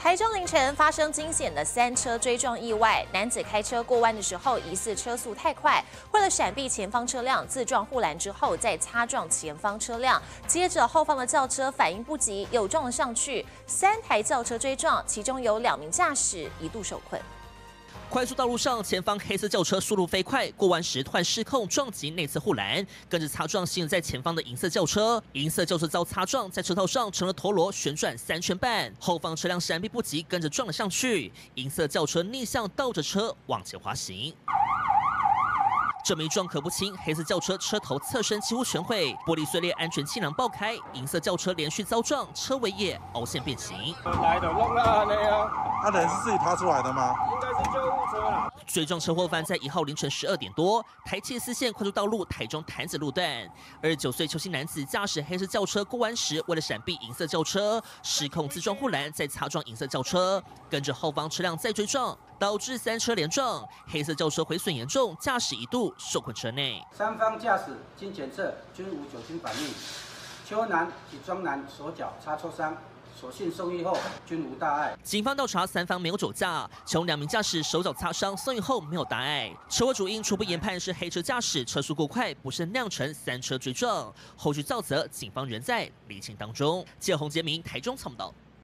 台中凌晨发生惊险的3车追撞意外，男子开车过弯的时候，疑似车速太快，为了闪避前方车辆，自撞护栏之后再擦撞前方车辆，接着后方的轿车反应不及，又撞了上去，3台轿车追撞，其中有2名驾驶一度受困。 快速道路上，前方黑色轿车速度飞快，过弯时突然失控撞击内侧护栏，跟着擦撞行驶在前方的银色轿车。银色轿车遭擦撞，在车道上成了陀螺旋转3圈半，后方车辆闪避不及，跟着撞了上去。银色轿车逆向倒着车往前滑行。 这枚撞可不轻，黑色轿车车头侧身几乎全毁，玻璃碎裂，安全气囊爆开，银色轿车连续遭撞，车尾也凹陷变形。 来的弄啊那样， 他人是自己爬出来的吗？ 应该是救护车啦。 追撞车祸发生在1号凌晨12点多，台714线快速道路台中潭子路段。29岁邱姓男子驾驶黑色轿车过弯时，为了闪避银色轿车，失控自撞护栏，再擦撞银色轿车，跟着后方车辆再追撞，导致3车连撞。黑色轿车毁损严重，驾驶一度 受困车内 ，3方驾驶经检测均无酒精反应，邱男及庄男手脚擦挫伤，所幸送医后均无大碍。 警方调查3方没有酒驾，其中2名驾驶手脚擦伤，送医后没有大碍。车祸主因初步研判是黑车驾驶车速过快，不慎酿成3车追撞。后续造责，警方仍在厘清当中。记者洪杰明台中采访到。